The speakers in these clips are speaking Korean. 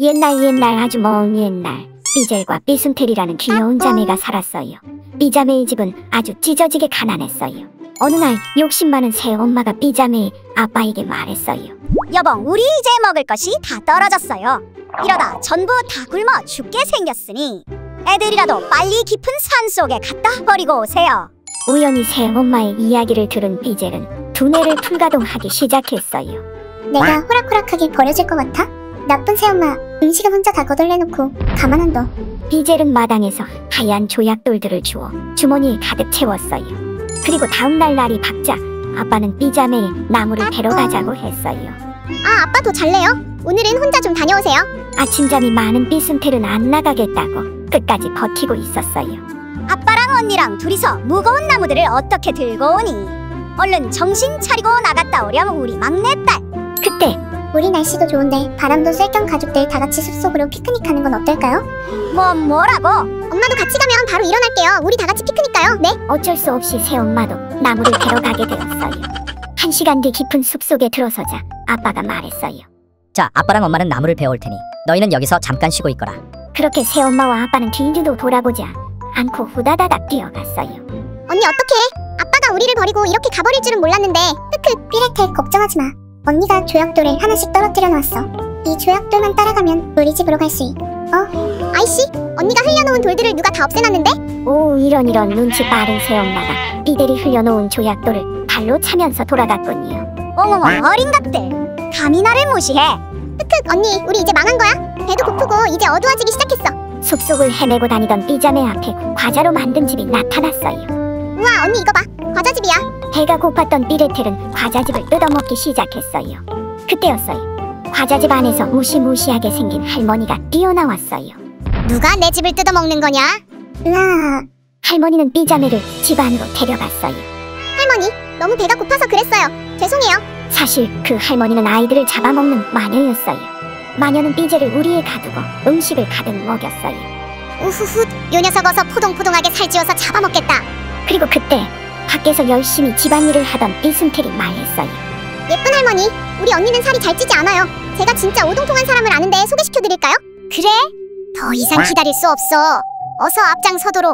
옛날 아주 먼 옛날 삐젤과 삐순텔이라는 귀여운 자매가 살았어요. 삐자매의 집은 아주 찢어지게 가난했어요. 어느 날 욕심 많은 새엄마가 삐자매의 아빠에게 말했어요. 여봉, 우리 이제 먹을 것이 다 떨어졌어요. 이러다 전부 다 굶어 죽게 생겼으니 애들이라도 빨리 깊은 산속에 갖다 버리고 오세요. 우연히 새엄마의 이야기를 들은 삐젤은 두뇌를 풀가동하기 시작했어요. 내가 호락호락하게 버려질 것 같아? 나쁜 새엄마, 음식은 혼자 다 거덜내놓고 가만 안 둬. 삐젤은 마당에서 하얀 조약돌들을 주워 주머니에 가득 채웠어요. 그리고 다음날 날이 밝자 아빠는 삐자매의 나무를 베러 가자고 했어요. 아, 아빠 더 잘래요? 오늘은 혼자 좀 다녀오세요. 아침잠이 많은 삐순텔은 안 나가겠다고 끝까지 버티고 있었어요. 아빠랑 언니랑 둘이서 무거운 나무들을 어떻게 들고 오니? 얼른 정신 차리고 나갔다 오렴, 우리 막내딸. 그때 우리 날씨도 좋은데 바람도 쐴 겸 가족들 다 같이 숲속으로 피크닉하는 건 어떨까요? 뭐라고? 엄마도 같이 가면 바로 일어날게요. 우리 다 같이 피크닉 가요. 네? 어쩔 수 없이 새엄마도 나무를 베러 가게 되었어요. 1시간 뒤 깊은 숲속에 들어서자 아빠가 말했어요. 자, 아빠랑 엄마는 나무를 베어올 테니 너희는 여기서 잠깐 쉬고 있거라. 그렇게 새엄마와 아빠는 뒤도 돌아보지 않고 후다다닥 뛰어갔어요. 언니 어떡해? 아빠가 우리를 버리고 이렇게 가버릴 줄은 몰랐는데. 흑흑, 삐레텔 걱정하지 마. 언니가 조약돌을 하나씩 떨어뜨려 놨어. 이 조약돌만 따라가면 우리 집으로 갈 수 있. 아이씨, 언니가 흘려놓은 돌들을 누가 다 없애놨는데? 오, 이런 눈치 빠른 새엄마가 삐들이 흘려놓은 조약돌을 발로 차면서 돌아갔군요. 어머머, 어린 것들 감히 나를 무시해. 흑흑, 언니 우리 이제 망한 거야. 배도 고프고 이제 어두워지기 시작했어. 숲속을 헤매고 다니던 삐자매 앞에 과자로 만든 집이 나타났어요. 우와, 언니 이거 봐. 과자집이야. 배가 고팠던 삐레텔은 과자집을 뜯어먹기 시작했어요. 그때였어요. 과자집 안에서 무시무시하게 생긴 할머니가 뛰어나왔어요. 누가 내 집을 뜯어먹는 거냐? 으아. 할머니는 삐자매를 집 안으로 데려갔어요. 할머니, 너무 배가 고파서 그랬어요. 죄송해요. 사실 그 할머니는 아이들을 잡아먹는 마녀였어요. 마녀는 삐제를 우리에 가두고 음식을 가득 먹였어요. 우후훗, 요 녀석 어서 포동포동하게 살찌워서 잡아먹겠다. 그리고 그때 밖에서 열심히 집안일을 하던 삐순텔이 말했어요. 예쁜 할머니, 우리 언니는 살이 잘 찌지 않아요. 제가 진짜 오동통한 사람을 아는데 소개시켜드릴까요? 그래? 더 이상 기다릴 수 없어. 어서 앞장서도록.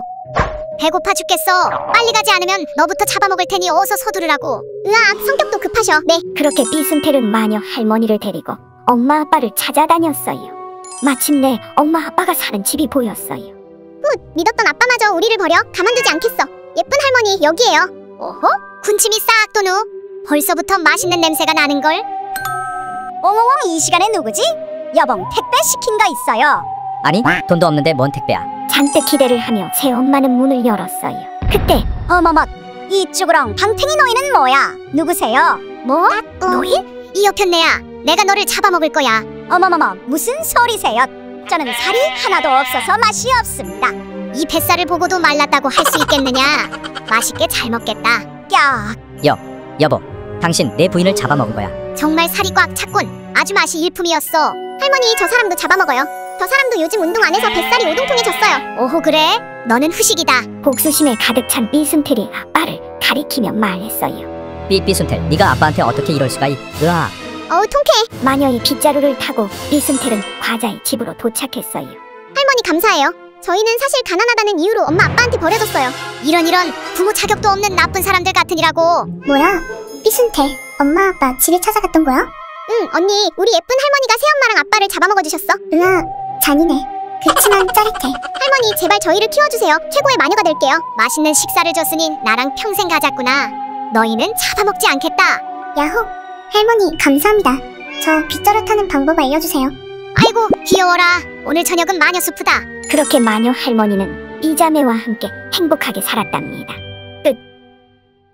배고파 죽겠어. 빨리 가지 않으면 너부터 잡아먹을 테니 어서 서두르라고. 으악, 성격도 급하셔. 네. 그렇게 삐순텔은 마녀 할머니를 데리고 엄마 아빠를 찾아다녔어요. 마침내 엄마 아빠가 사는 집이 보였어요. 믿었던 아빠마저 우리를 버려 가만두지 않겠어. 예쁜 할머니 여기에요. 어허? 군침이 싹 도누. 벌써부터 맛있는 냄새가 나는걸. 엉엉엉, 이 시간에 누구지? 여봉, 택배 시킨 거 있어요. 아니, 돈도 없는데 뭔 택배야. 잔뜩 기대를 하며 새엄마는 문을 열었어요. 그때 어머머, 이쭈그렁 방탱이 너희는 뭐야? 누구세요? 뭐? 노인? 이 여편네야, 내가 너를 잡아먹을 거야. 어머머머, 무슨 소리세요? 저는 살이 하나도 없어서 맛이 없습니다. 이 뱃살을 보고도 말랐다고 할 수 있겠느냐? 맛있게 잘 먹겠다. 야, 여보, 당신 내 부인을 잡아먹은 거야. 정말 살이 꽉 찼군. 아주 맛이 일품이었어. 할머니, 저 사람도 잡아먹어요. 저 사람도 요즘 운동 안 해서 뱃살이 오동통해졌어요. 오호, 그래? 너는 후식이다. 복수심에 가득 찬 삐순텔이 아빠를 가리키며 말했어요. 삐순텔, 네가 아빠한테 어떻게 이럴 수가 으아. 어우, 통쾌해. 마녀의 빗자루를 타고 삐순텔은 과자의 집으로 도착했어요. 할머니 감사해요. 저희는 사실 가난하다는 이유로 엄마 아빠한테 버려졌어요. 이런 부모 자격도 없는 나쁜 사람들 같으니라고. 뭐야? 삐순텔, 엄마 아빠 집에 찾아갔던 거야? 응, 언니, 우리 예쁜 할머니가 새엄마랑 아빠를 잡아먹어주셨어. 으아, 잔인해. 그치만 짜릿해. 할머니, 제발 저희를 키워주세요. 최고의 마녀가 될게요. 맛있는 식사를 줬으니 나랑 평생 가자꾸나. 너희는 잡아먹지 않겠다. 야호, 할머니 감사합니다. 저 빗자루 타는 방법 알려주세요. 아이고, 귀여워라. 오늘 저녁은 마녀 수프다. 그렇게 마녀 할머니는 삐자매와 함께 행복하게 살았답니다.